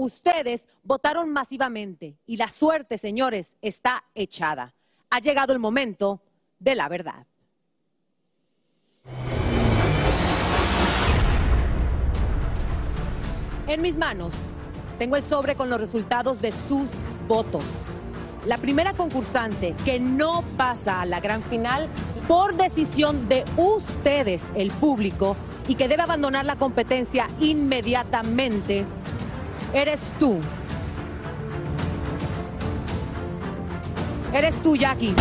Ustedes votaron masivamente y la suerte, señores, está echada. Ha llegado el momento de la verdad. En mis manos tengo el sobre con los resultados de sus votos. La primera concursante que no pasa a la gran final por decisión de ustedes, el público, y que debe abandonar la competencia inmediatamente, eres tú. Eres tú, Jackie.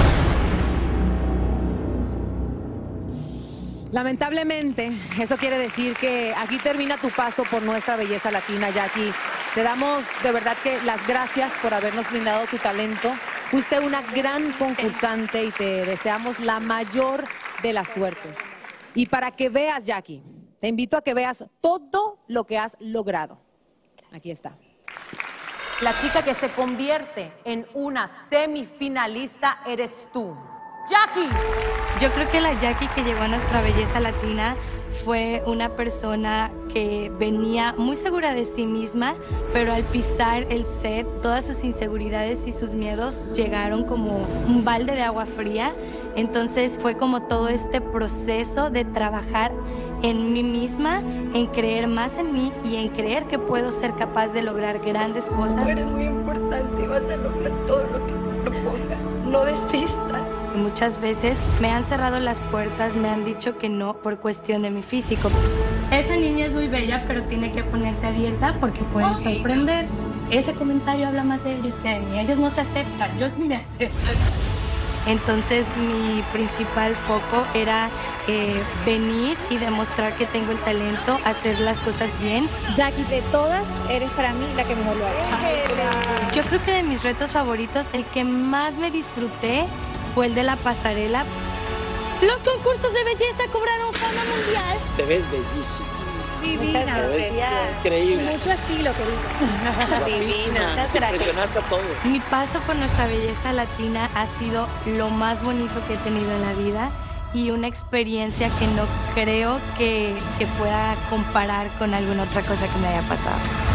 Lamentablemente, eso quiere decir que aquí termina tu paso por nuestra belleza latina, Jackie. Te damos de verdad que las gracias por habernos brindado tu talento. Fuiste una gran concursante y te deseamos la mayor de las suertes. Y para que veas, Jackie, te invito a que veas todo lo que has logrado. Aquí está. La chica que se convierte en una semifinalista eres tú. Jackie. Yo creo que la Jackie que llegó a nuestra belleza latina fue una persona que venía muy segura de sí misma, pero al pisar el set, todas sus inseguridades y sus miedos llegaron como un balde de agua fría. Entonces fue como todo este proceso de trabajar en mí misma, en creer más en mí y en creer que puedo ser capaz de lograr grandes cosas. Tú eres muy importante y vas a lograr todo lo que te propongas. No desistas. Muchas veces me han cerrado las puertas, me han dicho que no por cuestión de mi físico. Esa niña es muy bella, pero tiene que ponerse a dieta porque puede sorprender. Ese comentario habla más de ellos que de mí. Ellos no se aceptan, yo sí me acepto. Entonces mi principal foco era venir y demostrar que tengo el talento, hacer las cosas bien. Jackie, de todas, eres para mí la que mejor lo ha hecho. Yo creo que de mis retos favoritos, el que más me disfruté fue el de la pasarela. Los concursos de belleza cobraron fama mundial. Te ves bellísima. Divina, increíble. Mucho estilo, querida. Divina. Muchas gracias. Impresionaste a todos. Mi paso por nuestra belleza latina ha sido lo más bonito que he tenido en la vida y una experiencia que no creo que pueda comparar con alguna otra cosa que me haya pasado.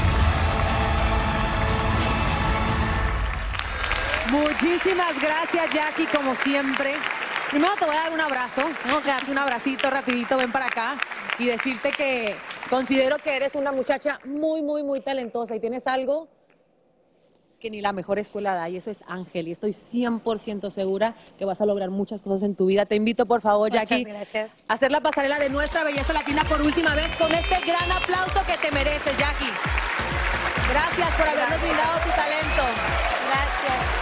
Muchísimas gracias, Jackie, como siempre. Primero te voy a dar un abrazo. Tengo que darte un abracito rapidito, ven para acá. Y decirte que considero que eres una muchacha muy, muy, muy talentosa y tienes algo que ni la mejor escuela da, y eso es Ángel. Y estoy 100% segura que vas a lograr muchas cosas en tu vida. Te invito, por favor, Jackie, a hacer la pasarela de nuestra belleza latina por última vez con este gran aplauso que te mereces, Jackie. Gracias por habernos brindado tu talento. Gracias.